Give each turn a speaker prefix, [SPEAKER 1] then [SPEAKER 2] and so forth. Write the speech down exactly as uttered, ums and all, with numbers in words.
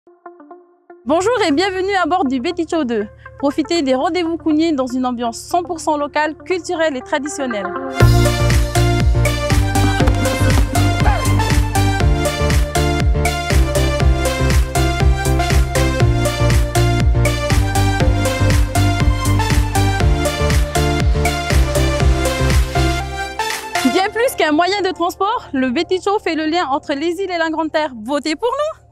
[SPEAKER 1] Bonjour et bienvenue à bord du Beticho deux. Profitez des rendez-vous Kounié dans une ambiance cent pour cent locale, culturelle et traditionnelle. Bien plus qu'un moyen de transport, le Beticho fait le lien entre les îles et la Grande Terre. Votez pour nous!